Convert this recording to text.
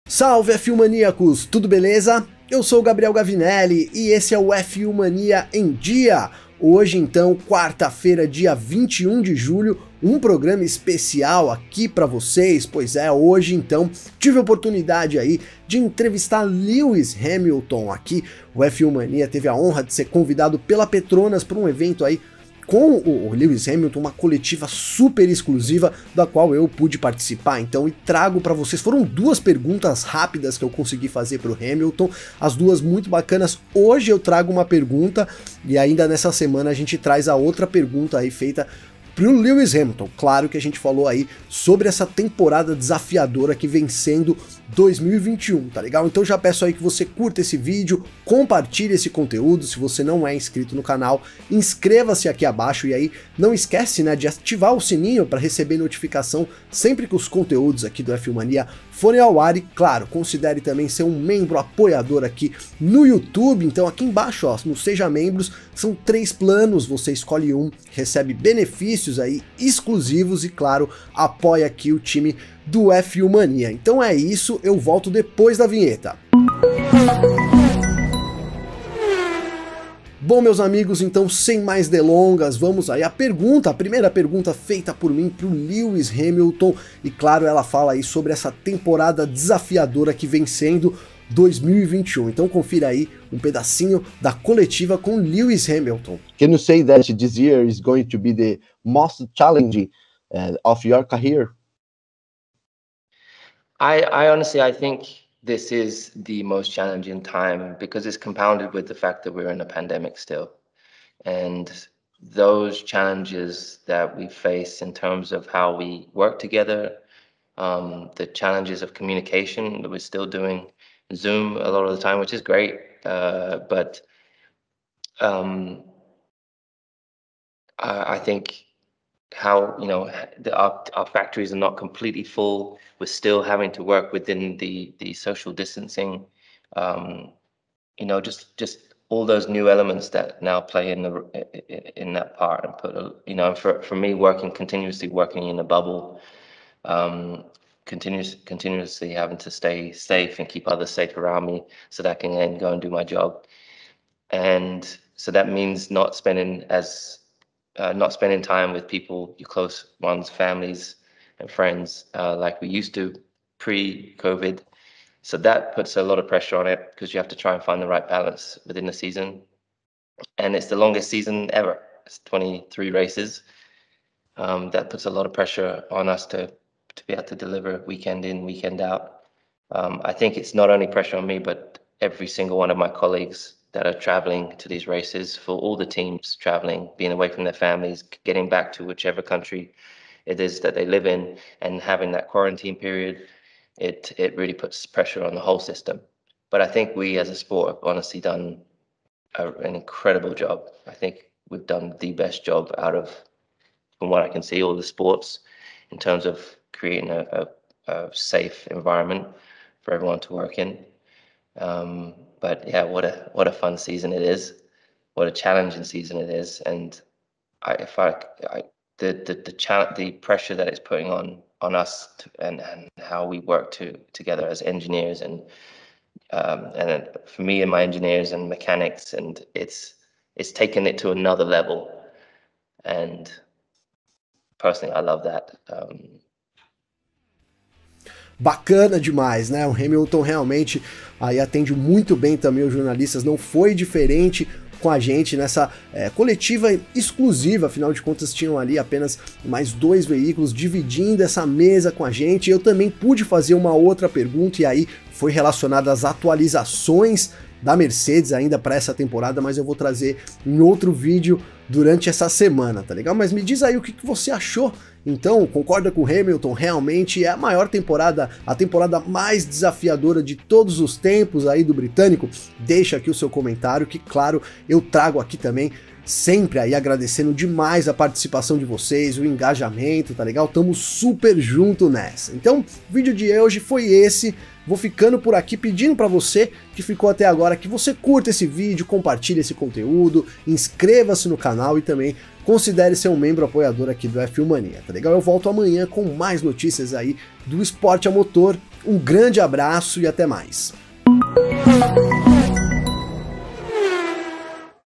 Salve F1 Maníacos, tudo beleza? Eu sou o Gabriel Gavinelli e esse é o F1 Mania em Dia. Hoje então, quarta-feira, dia 21 de julho, um programa especial aqui para vocês, pois é, hoje então tive a oportunidade aí de entrevistar Lewis Hamilton aqui. O F1 Mania teve a honra de ser convidado pela Petronas para um evento aí com o Lewis Hamilton, uma coletiva super exclusiva da qual eu pude participar, então, e trago para vocês. Foram duas perguntas rápidas que eu consegui fazer para o Hamilton, as duas muito bacanas. Hoje eu trago uma pergunta e ainda nessa semana a gente traz a outra pergunta aí feita pro Lewis Hamilton. Claro que a gente falou aí sobre essa temporada desafiadora que vem sendo 2021, tá legal? Então já peço aí que você curta esse vídeo, compartilhe esse conteúdo. Se você não é inscrito no canal, inscreva-se aqui abaixo e aí não esquece, né, de ativar o sininho para receber notificação sempre que os conteúdos aqui do F1 Mania forem ao ar. E claro, considere também ser um membro apoiador aqui no YouTube. Então aqui embaixo, ó, no Seja Membros, são 3 planos, você escolhe um, recebe benefícios aí exclusivos e claro, apoia aqui o time do F1 Mania. Então é isso, eu volto depois da vinheta. Bom, meus amigos, então sem mais delongas, vamos aí à pergunta, a primeira pergunta feita por mim para o Lewis Hamilton, e claro, ela fala aí sobre essa temporada desafiadora que vem sendo 2021. Então confira aí um pedacinho da coletiva com Lewis Hamilton. Can you say that this year is going to be the most challenging of your career? I honestly, I think this is the most challenging time because it's compounded with the fact that we're in a pandemic still. And those challenges that we face in terms of how we work together, the challenges of communication that we're still doing Zoom a lot of the time, which is great, but I think how, you know, our factories are not completely full. We're still having to work within the social distancing, you know, just all those new elements that now play in that part, and put, you know, for me, continuously working in a bubble, continuously having to stay safe and keep others safe around me so that I can then go and do my job. And so that means not spending time with people, your close ones, families and friends, like we used to pre-COVID. So that puts a lot of pressure on it because you have to try and find the right balance within the season. And it's the longest season ever. It's 23 races. That puts a lot of pressure on us to be able to deliver weekend in, weekend out. I think it's not only pressure on me, but every single one of my colleagues that are traveling to these races, for all the teams traveling, being away from their families, getting back to whichever country it is that they live in, and having that quarantine period, it really puts pressure on the whole system. But I think we as a sport have honestly done an incredible job. I think we've done the best job out of, from what I can see, all the sports in terms of creating a safe environment for everyone to work in. But yeah, what a fun season it is, what a challenging season it is, and the pressure that it's putting on us and how we work together as engineers and for me and my engineers and mechanics, and it's taken it to another level, and personally I love that. Bacana demais, né? O Hamilton realmente aí atende muito bem também os jornalistas, não foi diferente com a gente nessa coletiva exclusiva, afinal de contas tinham ali apenas mais 2 veículos dividindo essa mesa com a gente. Eu também pude fazer uma outra pergunta e aí foi relacionada às atualizações da Mercedes ainda para essa temporada, mas eu vou trazer em outro vídeo durante essa semana, tá legal? Mas me diz aí o que você achou. Então, concorda com o Hamilton? Realmente é a maior temporada, a temporada mais desafiadora de todos os tempos aí do britânico? Deixa aqui o seu comentário que, claro, eu trago aqui também, sempre aí agradecendo demais a participação de vocês, o engajamento, tá legal? Tamo super junto nessa. Então, o vídeo de hoje foi esse. Vou ficando por aqui pedindo para você que ficou até agora que você curta esse vídeo, compartilhe esse conteúdo, inscreva-se no canal e também considere ser um membro apoiador aqui do F1 Mania, tá legal? Eu volto amanhã com mais notícias aí do esporte a motor. Um grande abraço e até mais.